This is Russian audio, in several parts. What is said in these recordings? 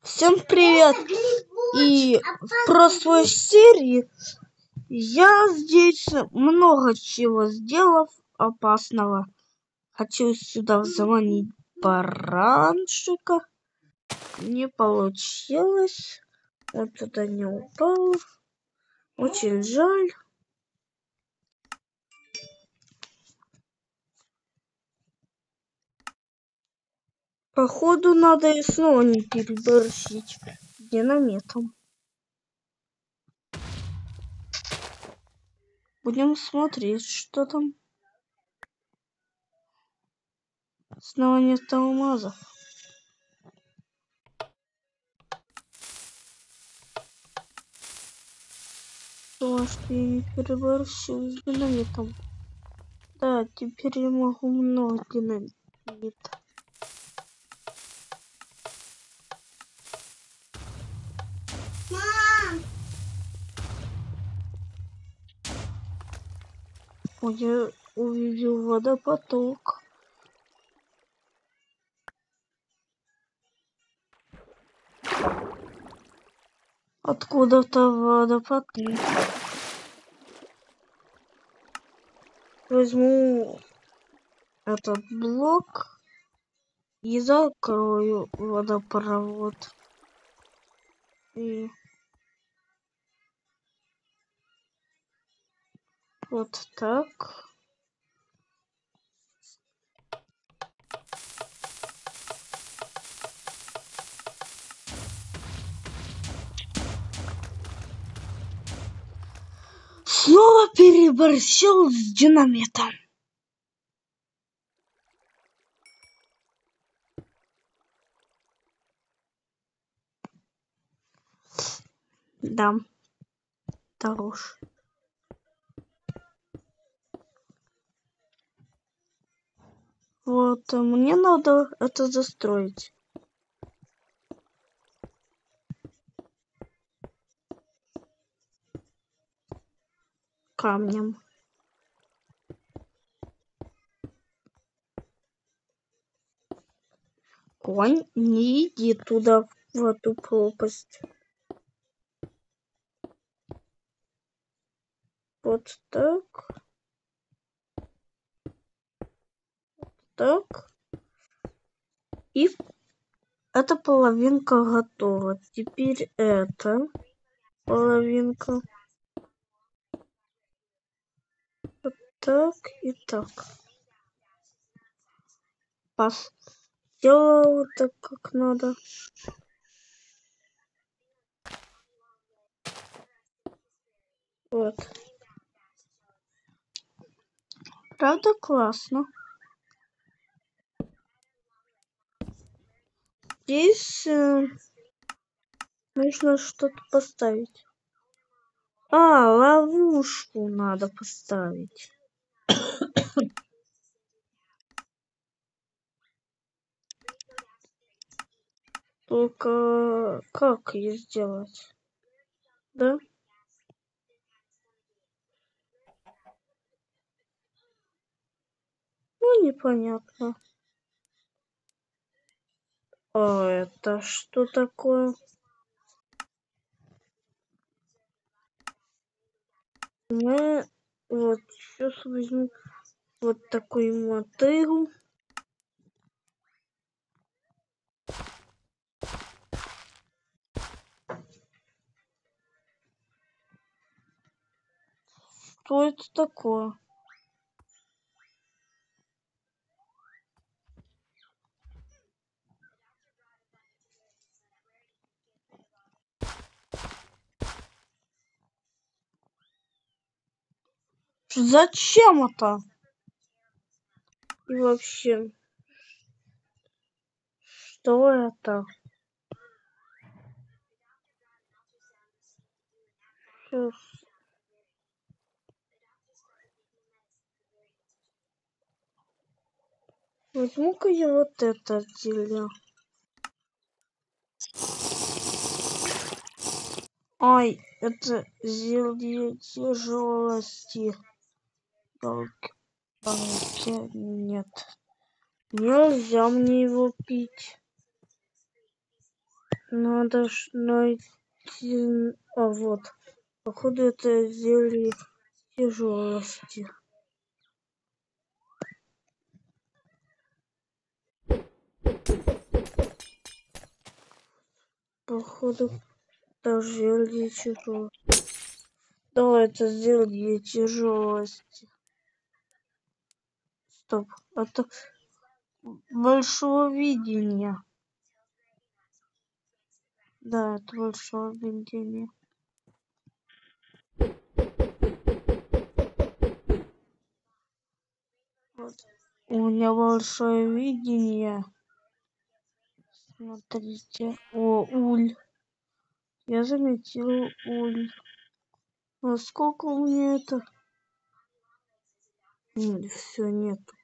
Всем привет! И в прошлой серии я здесь много чего сделал опасного. Хочу сюда заманить баранчика. Не получилось. Он туда не упал. Очень жаль. Походу надо и снова не переборщить динамитом. Будем смотреть, что там. Снова нет алмазов. Может, я не переборщил с динамитом. Да, теперь я могу много динамита. Мам! Ой, я увидел водопоток. Откуда-то водопоток. Возьму этот блок и закрою водопровод. И вот так. Снова переборщил с динамитом. Да, хорош. Вот, мне надо это застроить. Камнем. Конь, не иди туда, в эту пропасть. Вот так. Так. И эта половинка готова. Теперь эта половинка. Вот так и так. Сделал так, как надо. Вот. Правда, классно. Здесь нужно что-то поставить. Ловушку надо поставить. Только как ее сделать? Да? Ну, непонятно. Это что такое? Мы вот сейчас возьму вот такой мотыгу. Что это такое? Зачем это? И вообще, что это? Сейчас. Возьму-ка я вот это отделю. Ай, это зелье тяжелости. Елки-палки, нет. Нельзя мне его пить. Надо ж найти... А вот. Походу это зелье тяжелости. Походу даже зелье тяжелости. Давай это зелье тяжелости. Стоп. Это большого видения. Да, это большого видения. Вот. У меня большое видение. Смотрите. О, уль. Я заметил уль. А сколько у меня это? Все, нету.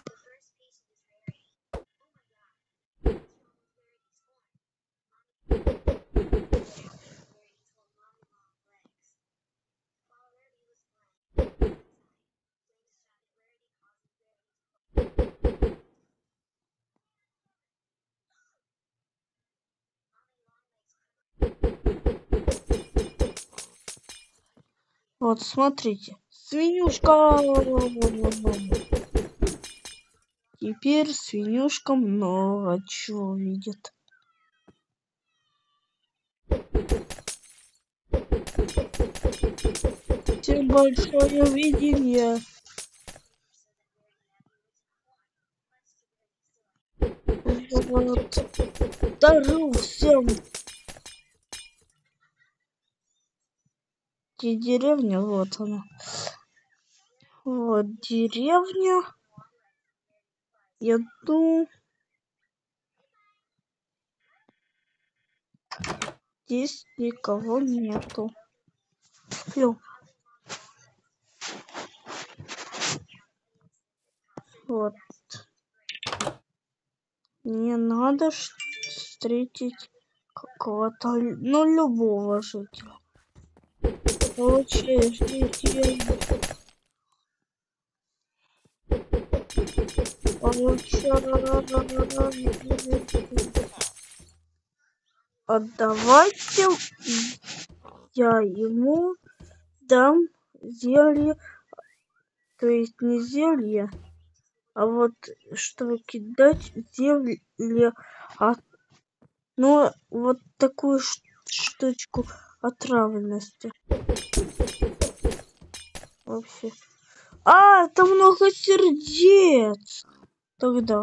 Вот, смотрите. Свинюшка. Теперь свинюшка много чего видит. Всем большое видение. Вот. Дарю всем. Где деревня? Вот она. Вот деревня. Еду. Здесь никого нету. Всё. Вот. Мне надо встретить какого-то, ну, любого жителя. Получай жителей. Отдавайте, я ему дам зелье, то есть не зелье, а вот чтобы кидать зелье, ну вот такую штучку отравленности. Вообще. Это много сердец. Тогда.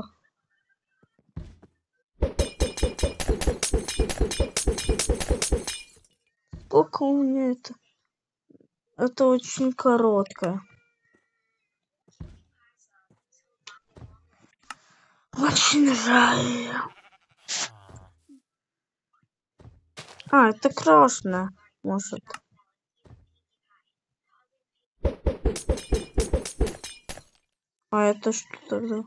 Сколько у меня это? Это очень короткое. Очень жаль. Это красное, может. Это что тогда?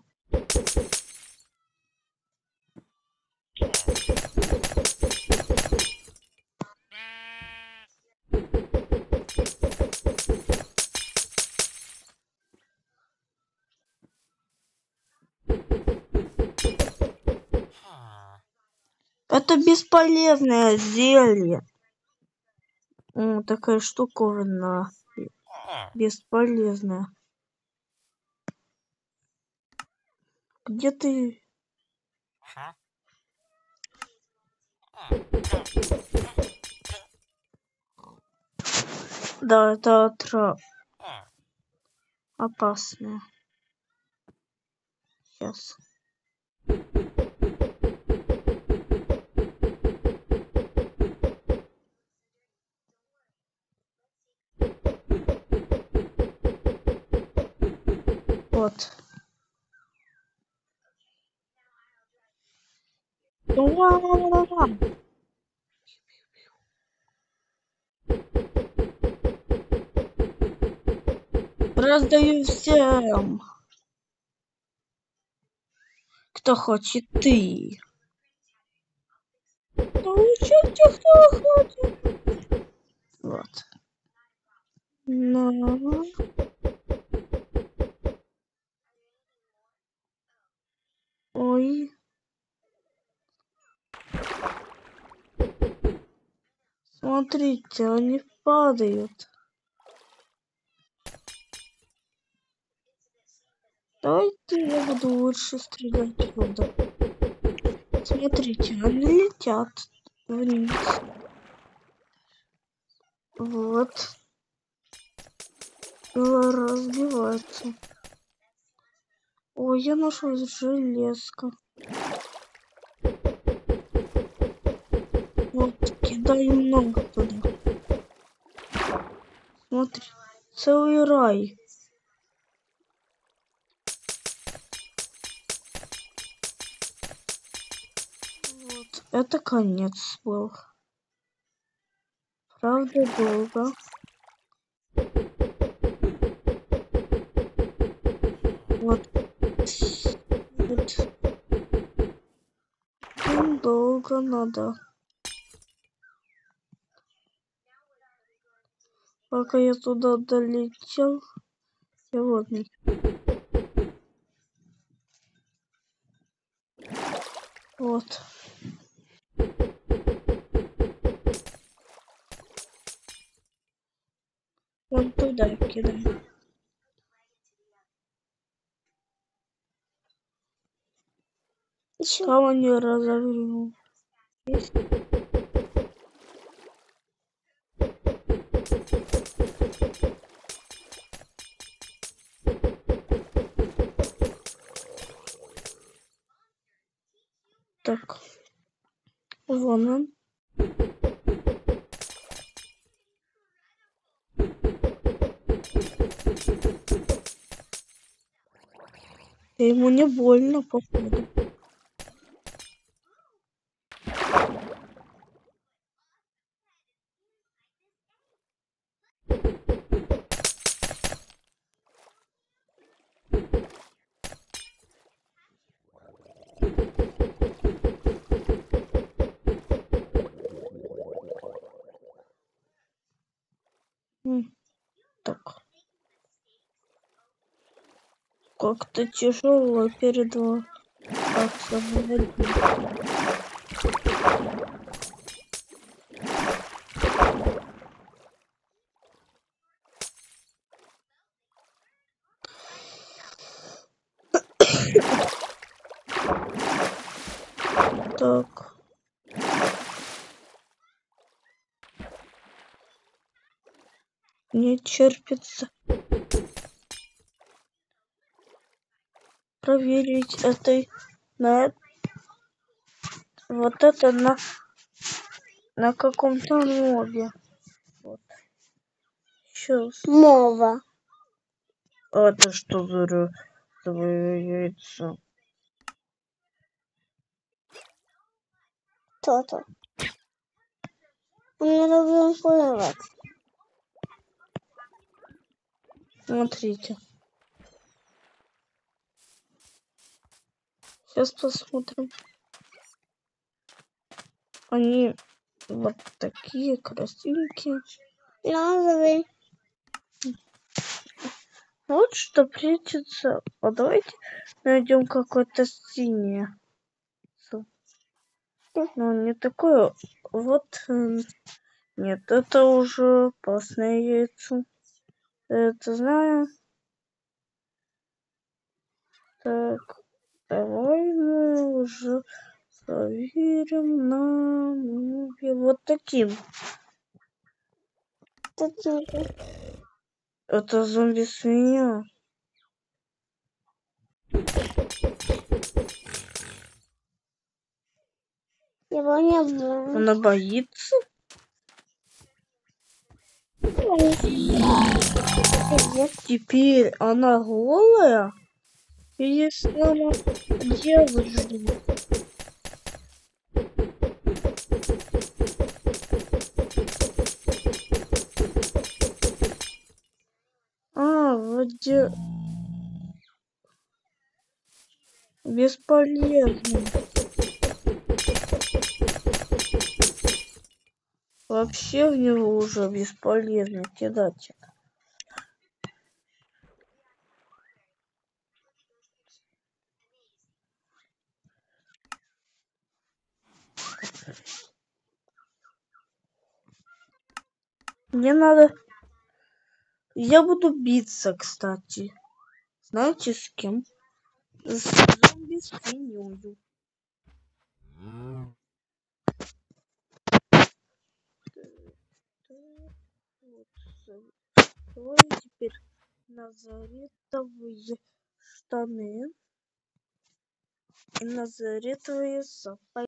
Это бесполезное зелье. Такая штуковина. Бесполезная. Где ты? Да, это опасное. Сейчас. Вот. Раздаю всем, кто хочет ты. Получайте, кто хочет. Вот. Ну. Ой. Смотрите, они падают. Давайте я буду лучше стрелять в воду. Смотрите, они летят вниз. Вот. Разбивается. Ой, я нашел железка. Вот, кидаю много туда. Смотри, целый рай. Вот, это конец был. Правда, долго. Вот. Вот. Долго надо. Пока я туда долетел, сегодня. Вот. Вон туда кидай. Кого не разогрел? Есть? Так. Вон он. И ему не больно, походу. Так. Как-то тяжело перед выводить. Так. Не терпится проверить это вот это на каком-то мове. Вот. Сейчас. Мова. Это что за яйцо? Кто-то. Мне нужно плавать. Смотрите. Сейчас посмотрим. Они вот такие красивенькие. Розовые. Вот что прячется. А давайте найдем какое-то синее. Ну, не такое. Вот. Нет, это уже опасное яйцо. Это знаю. Так, давай мы уже проверим на муве вот таким. Это зомби-свинья. Его не было. Она боится? Теперь она голая? И если она девушка? Вот бесполезно. Вообще в него уже бесполезно кидать. Мне надо... Я буду биться, кстати. Знаете, с кем? С зомби-свиньёю. Давай теперь назаретовые штаны и назаретовые сапоги.